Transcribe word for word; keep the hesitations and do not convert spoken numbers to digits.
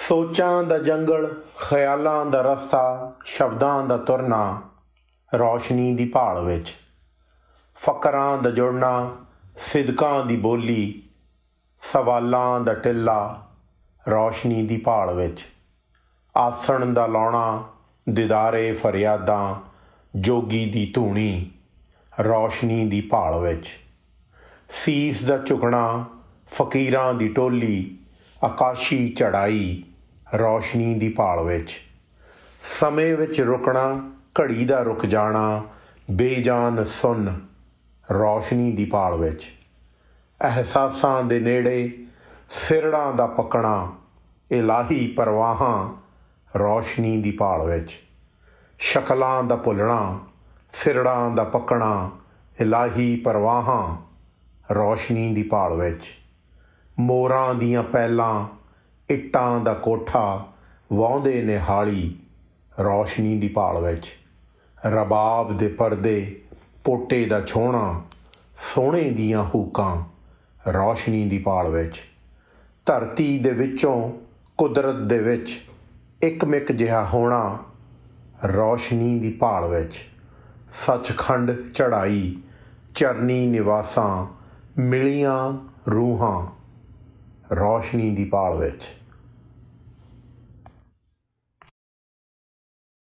ਸੋਚਾਂ ਦਾ ਜੰਗਲ, ਖਿਆਲਾਂ ਦਾ ਰਸਤਾ, ਸ਼ਬਦਾਂ ਦਾ ਤੁਰਨਾ, ਰੌਸ਼ਨੀ ਦੀ ਭਾਲ ਵਿੱਚ। ਫ਼ਕਰਾਂ ਦਾ ਜੁੜਨਾ, ਸਿਦਕਾਂ ਦੀ ਬੋਲੀ, ਸਵਾਲਾਂ ਦਾ ਟਿੱਲਾ, ਰੌਸ਼ਨੀ ਦੀ ਭਾਲ ਵਿੱਚ। ਆਸਣ ਦਾ ਲਾਉਣਾ, ਦਿਦਾਰੇ ਫਰਿਆਦਾਂ, ਜੋਗੀ ਦੀ ਧੂਣੀ, ਰੌਸ਼ਨੀ ਦੀ ਭਾਲ ਵਿੱਚ। ਸੀਸ ਦਾ ਝੁਕਣਾ, ਫਕੀਰਾਂ ਦੀ ਟੋਲੀ, ਆਕਾਸ਼ੀ ਚੜ੍ਹਾਈ, ਰੌਸ਼ਨੀ ਦੀ ਭਾਲ ਵਿੱਚ। ਸਮੇਂ ਵਿੱਚ ਰੁਕਣਾ, ਘੜੀ ਦਾ ਰੁਕ ਜਾਣਾ, ਬੇਜਾਨ ਸੁੰਨ, ਰੌਸ਼ਨੀ ਦੀ ਭਾਲ ਵਿੱਚ। ਅਹਿਸਾਸਾਂ ਦੇ ਨੇੜੇ, ਸਿਰੜਾਂ ਦਾ ਪੱਕਣਾ, ਇਲਾਹੀ ਪਰਵਾਹਾਂ, ਰੌਸ਼ਨੀ ਦੀ ਭਾਲ ਵਿੱਚ। ਸ਼ਕਲਾਂ ਦਾ ਭੁੱਲਣਾ, ਸਿਰੜਾਂ ਦਾ ਪੱਕਣਾ, ਇਲਾਹੀ ਪਰਵਾਹਾਂ, ਰੌਸ਼ਨੀ ਦੀ ਭਾਲ ਵਿੱਚ। ਮੋਰਾਂ ਦੀਆਂ ਪੈਲਾਂ, ਇੱਟਾਂ ਦਾ ਕੋਠਾ, ਵਾਹੁੰਦੇ ਨਿਹਾਲੀ, ਰੌਸ਼ਨੀ ਦੀ ਭਾਲ ਵਿੱਚ। ਰਬਾਬ ਦੇ ਪਰਦੇ, ਪੋਟੇ ਦਾ ਛੋਹਣਾ, ਸੋਹਣੇ ਦੀਆਂ ਹੂਕਾਂ, ਰੌਸ਼ਨੀ ਦੀ ਭਾਲ ਵਿੱਚ। ਧਰਤੀ ਦੇ ਵਿੱਚੋਂ ਕੁਦਰਤ ਦੇ ਵਿੱਚ ਇੱਕਮਿਕ ਜਿਹਾ ਹੋਣਾ, ਰੌਸ਼ਨੀ ਦੀ ਭਾਲ ਵਿੱਚ। ਸੱਚਖੰਡ ਚੜ੍ਹਾਈ, ਚਰਨੀ ਨਿਵਾਸਾਂ, ਮਿਲੀਆਂ ਰੂਹਾਂ, ਰੌਸ਼ਨੀ ਦੀ ਭਾਲ ਵਿੱਚ।